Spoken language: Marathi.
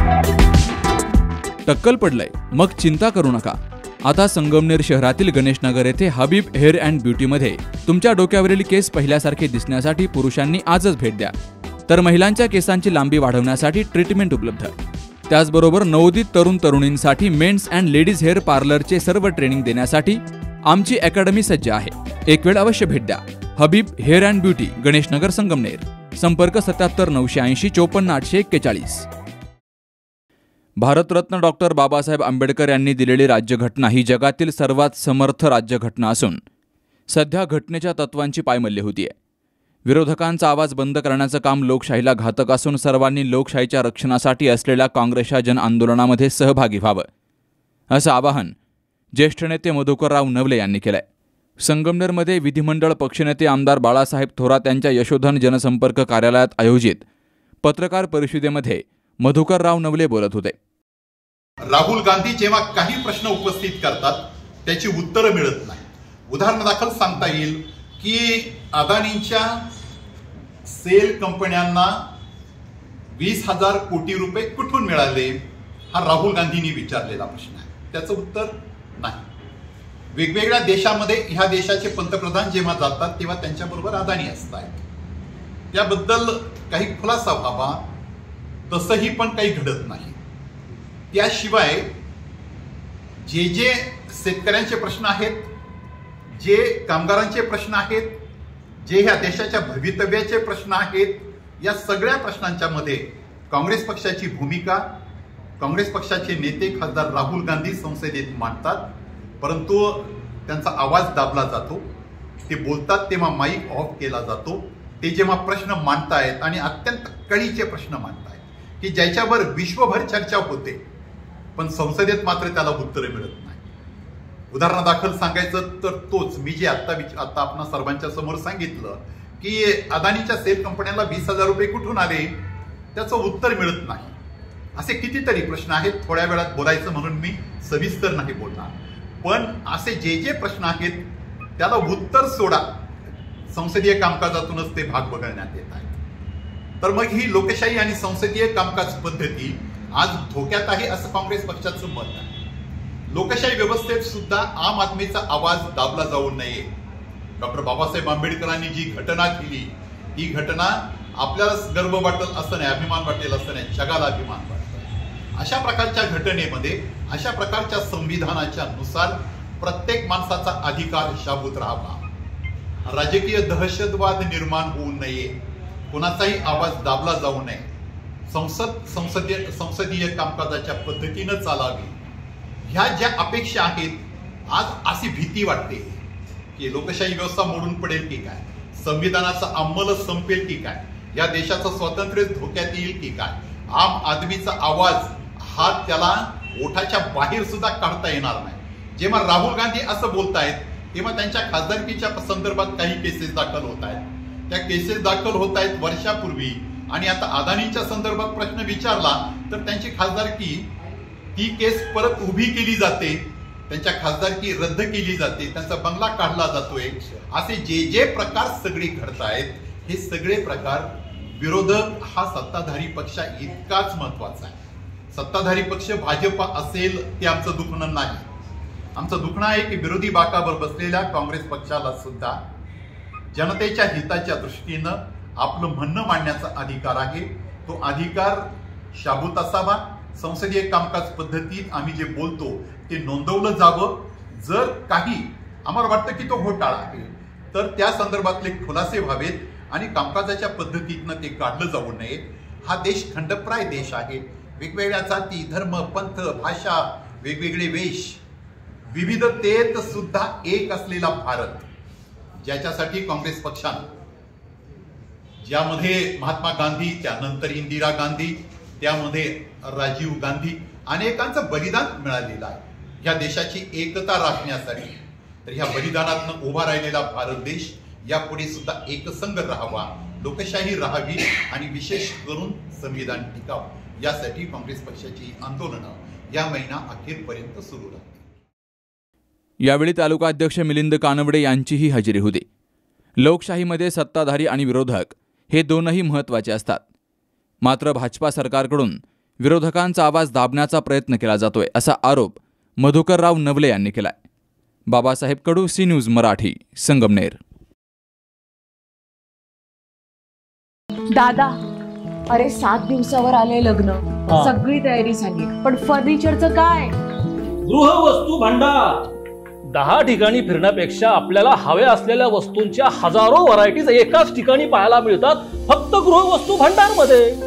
टक्कल पडलंय मग चिंता करू नका। आता संगमनेर शहरातील गणेशनगर येथे हबीब हेअर अँड ब्युटीमध्ये तुमच्या डोक्यावरील केस पहिल्यासारखे दिसण्यासाठी पुरुषांनी आजच भेट द्या। तर महिलांच्या केसांची लांबी वाढवण्यासाठी ट्रीटमेंट उपलब्ध। त्याचबरोबर नवोदित तरुण तरुणींसाठी मेन्स अँड लेडीज हेअर पार्लरचे सर्व ट्रेनिंग देण्यासाठी आमची अकॅडमी सज्ज आहे। एक वेळ अवश्य भेट द्या। Habib hair and beauty, Ganeshnagar, Sangamner. संपर्क 77 980 54 841। भारतरत्न डॉक्टर बाबासाहेब आंबेडकर यांनी दिलेली राज्यघटना ही जगातील सर्वात समर्थ राज्यघटना असून सध्या घटनेच्या तत्वांची पायमल्ली होतीये। विरोधकांचा आवाज बंद करण्याचं काम लोकशाहीला घातक असून सर्वांनी लोकशाहीच्या रक्षणासाठी असलेल्या काँग्रेसच्या जन आंदोलनामध्ये सहभागी व्हावं, असं आवाहन ज्येष्ठ नेते मधुकरराव नवले यांनी केलंय। संगमनेरमध्ये विधिमंडळ पक्षनेते आमदार बाळासाहेब थोरात यांच्या यशोधन जनसंपर्क कार्यालयात आयोजित पत्रकार परिषदेमध्ये मधुकरराव नवले बोलत होते। राहुल गांधी जेव्हा काही प्रश्न उपस्थित करतात त्याची उत्तरं मिळत नाही। उदाहरणादाखल सांगता येईल की अदानींच्या सेल कंपन्यांना 20,000 कोटी रुपये कुठून मिळाले, हा राहुल गांधींनी विचारलेला प्रश्न आहे। त्याचं उत्तर नाही। वेगवेगळ्या देशामध्ये ह्या देशाचे पंतप्रधान जेव्हा जातात तेव्हा त्यांच्याबरोबर अदानी असतात, त्याबद्दल काही खुलासा व्हावा, तसंही पण काही घडत नाही। त्याशिवाय जे शेतकऱ्यांचे प्रश्न आहेत, जे कामगारांचे प्रश्न आहेत, जे ह्या देशाच्या भवितव्याचे प्रश्न आहेत, या सगळ्या प्रश्नांच्या मध्ये काँग्रेस पक्षाची भूमिका, काँग्रेस पक्षाचे नेते खासदार राहुल गांधी संसदेत मांडतात, परंतु त्यांचा आवाज दाबला जातो। ते बोलतात तेव्हा माईक ऑफ केला जातो। ते जेव्हा प्रश्न मांडतायत आणि अत्यंत कळीचे प्रश्न मांडतायत की ज्याच्यावर विश्वभर चर्चा होते, पण संसदेत मात्र त्याला उत्तरे मिळत नाही। उदाहरणादाखल सांगायचं तर तोच मी जे आता आपण सर्वांच्या समोर सांगितलं की अदानीच्या सेल कंपन्यांना 20,000 रुपये कुठून आले, त्याचं उत्तर मिळत नाही। असे कितीतरी प्रश्न आहेत। थोड्या वेळात बोलायचं म्हणून मी सविस्तर नाही बोलणार, पण असे जे प्रश्न आहेत त्याला उत्तर सोडा, संसदीय कामकाजातूनच ते भाग बघण्यात येत आहेत। तर मग ही लोकशाही आणि संसदीय कामकाज पद्धती आज धोक्यात आहे असं काँग्रेस पक्षाचं मत आहे। लोकशाही व्यवस्थेत सुद्धा आम आदमीचा आवाज दाबला जाऊ नये। डॉक्टर बाबासाहेब आंबेडकरांनी जी घटना केली, ही घटना आपल्याला गर्व वाटेल असं नाही, अभिमान वाटेल असं नाही, जगाला अभिमान वाटेल। अशा प्रकारच्या घटनेमध्ये, अशा प्रकारच्या संविधानाच्या नुसार प्रत्येक माणसाचा अधिकार शाबूत राहावा। राजकीय दहशतवाद निर्माण होऊ नये, कोणाचाही आवाज दाबला जाऊ नये, संसदीय कामकाजाच्या पद्धतीनं चालावी, ह्या ज्या अपेक्षा आहेत। आज अशी भीती वाटते की लोकशाही व्यवस्था मोडून पडेल की काय, संविधानाचा अंमल संपेल की काय, या देशाचं स्वातंत्र्य धोक्यात येईल की काय, आम आदमीचा आवाज हा त्याला ओठाच्या बाहेर सुद्धा काढता येणार नाही। जेव्हा राहुल गांधी असं बोलतायत तेव्हा त्यांच्या खासदारकीच्या संदर्भात काही केसेस दाखल होत आहेत। त्या केसेस दाखल होत आहेत वर्षापूर्वी, आणि आता अदानीच्या संदर्भात प्रश्न विचारला तर त्यांची खासदारकी, ती केस परत उभी केली जाते, त्यांच्या खासदारकी रद्द केली जाते, त्यांचा बंगला काढला जातोय। असे जे प्रकार सगळे घडतायत, हे सगळे प्रकार विरोधक हा सत्ताधारी पक्ष इतकाच महत्वाचा आहे। सत्ताधारी पक्ष भाजपा असेल ते आमचं दुखणं नाही। आमचं दुखणं आहे की विरोधी बाकावर बसलेल्या काँग्रेस पक्षाला सुद्धा जनतेच्या हिताच्या दृष्टीनं आपलं म्हणणं मांडण्याचा अधिकार आहे। तो अधिकार शाबूत असावा। संसदीय कामकाज पद्धतीत आम्ही जे बोलतो ते नोंदवलं जावं। जर काही आम्हाला वाटतं की तो घोटाळा आहे तर त्या संदर्भातले खुलासे व्हावेत आणि कामकाजाच्या पद्धतीतनं ते काढलं जाऊ नये। हा देश खंडप्राय देश आहे। वेगवेगळ्या जाती, धर्म, पंथ, भाषा, वेगवेगळे वेश, विविधतेत सुद्धा एक असलेला भारत, ज्याच्यासाठी काँग्रेस पक्षानं, ज्यामध्ये महात्मा गांधी, त्यानंतर इंदिरा गांधी, त्यामध्ये राजीव गांधी, अनेकांचं बलिदान मिळालेलं आहे ह्या देशाची एकता राखण्यासाठी। तर ह्या बलिदानातनं उभा राहिलेला भारत देश यापुढे सुद्धा एकसंघ राहावा, लोकशाही राहावी आणि विशेष करून संविधान टिकावं, यासाठी काँग्रेस पक्षाची आंदोलनं या महिना अखेरपर्यंत सुरू राहतील। यावेळी तालुका अध्यक्ष मिलिंद कानवडे यांचीही हजेरी होती। लोकशाहीमध्ये सत्ताधारी आणि विरोधक हे दोनही महत्त्वाचे असतात, मात्र भाजपा सरकारकडून विरोधकांचा आवाज दाबण्याचा प्रयत्न केला जातोय असा आरोप मधुकरराव नवले यांनी केलाय. Babasaheb Kadu, C News Marathi, Sangamner. दादा, अरे 7 दिवसावर आले लग्न, सगळी तयारी झाली, पण फर्निचरचं काय? गृहवस्तू भांडार 10 ठिकाणी फिरण्यापेक्षा आपल्याला हव्या असलेल्या वस्तूंच्या हजारो व्हरायटीज एकाच ठिकाणी पाहायला मिळतात फक्त गृहवस्तू भांडार मध्ये.